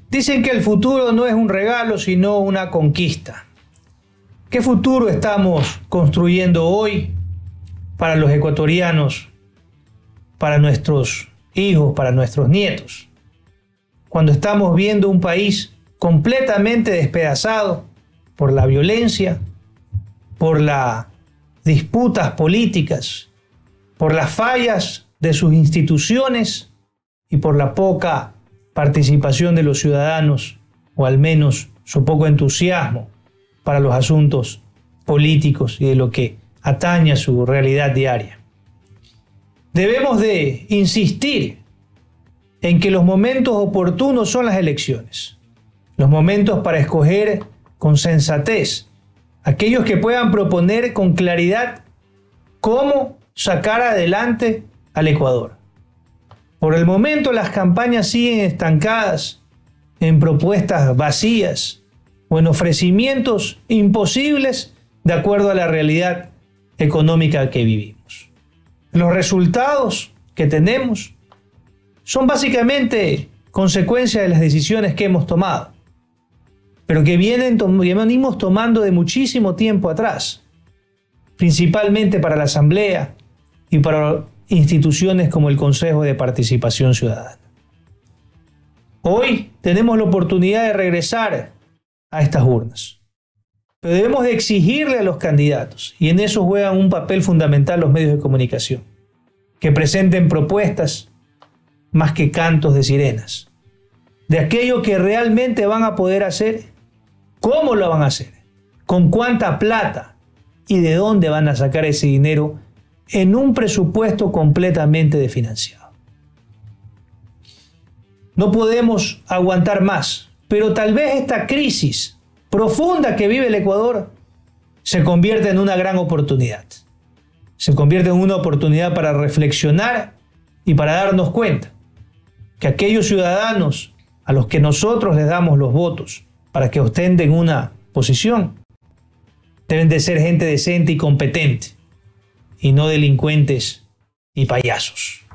Dicen que el futuro no es un regalo, sino una conquista. ¿Qué futuro estamos construyendo hoy para los ecuatorianos, para nuestros hijos, para nuestros nietos? Cuando estamos viendo un país completamente despedazado por la violencia, por las disputas políticas, por las fallas de sus instituciones y por la poca participación de los ciudadanos, o al menos su poco entusiasmo para los asuntos políticos y de lo que atañe a su realidad diaria. Debemos de insistir en que los momentos oportunos son las elecciones, los momentos para escoger con sensatez aquellos que puedan proponer con claridad cómo sacar adelante al Ecuador. Por el momento las campañas siguen estancadas en propuestas vacías o en ofrecimientos imposibles de acuerdo a la realidad económica que vivimos. Los resultados que tenemos son básicamente consecuencia de las decisiones que hemos tomado, pero que venimos tomando de muchísimo tiempo atrás, principalmente para la Asamblea y para instituciones como el Consejo de Participación Ciudadana. Hoy tenemos la oportunidad de regresar a estas urnas, pero debemos de exigirle a los candidatos, y en eso juegan un papel fundamental los medios de comunicación, que presenten propuestas más que cantos de sirenas, de aquello que realmente van a poder hacer, cómo lo van a hacer, con cuánta plata y de dónde van a sacar ese dinero en un presupuesto completamente desfinanciado. No podemos aguantar más, pero tal vez esta crisis profunda que vive el Ecuador se convierte en una gran oportunidad. Se convierte en una oportunidad para reflexionar y para darnos cuenta que aquellos ciudadanos a los que nosotros les damos los votos para que ostenten una posición deben de ser gente decente y competente, y no delincuentes y payasos.